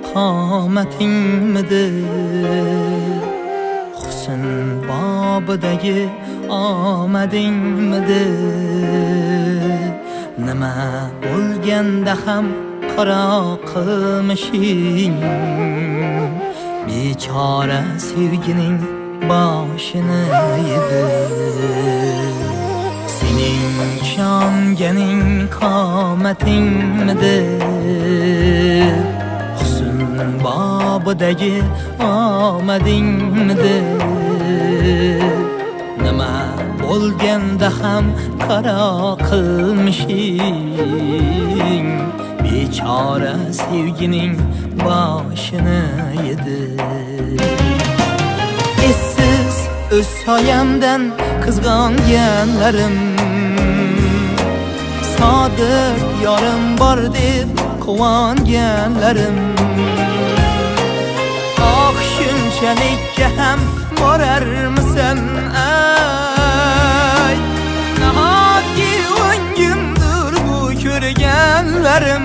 qomatingmidir? Husn bobidagi omadingmidir? Nima bo'lganda ham qaro qilmishing, bechora sevgining boshini yedi. Sening ishonganing qomatingmidir? Husn bobidagi omadingmidir? Nima bo'lganda ham qaro qilmishing, bechora sevgining boshini yedi. Essiz o'z soyamdan qizg'onganlarim, sodiq yorim bor deb quvonganlarim, oh shunchalikka ham borarmisan ay? Nahotki o'ngimdir bu ko'rganlarim.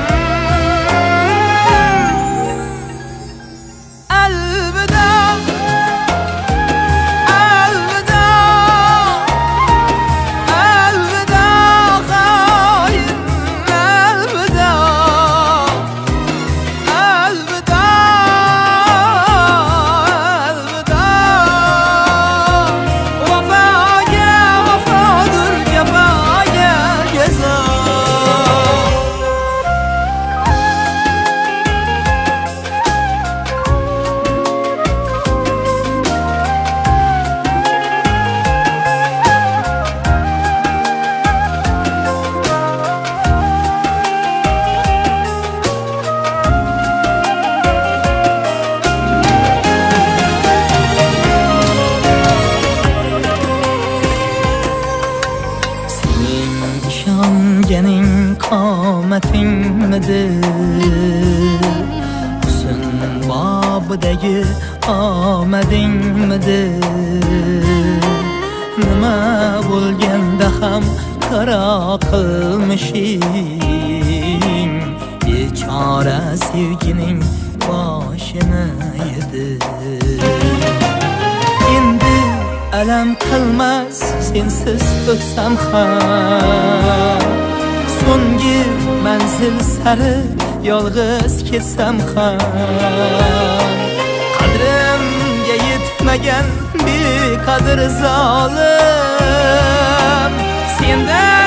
Ishonganing qomatingmidir? Husn bobidagi omadingmidir? Nima bo'lganda ham qaro qilmishing, bechora sevgining boshini yedi. Endi alam qilmas sensiz o'tsam ham, so'nggi manzil sari yolg'iz ketsam ham, qadrimga yetmagan beqadr zolim sendan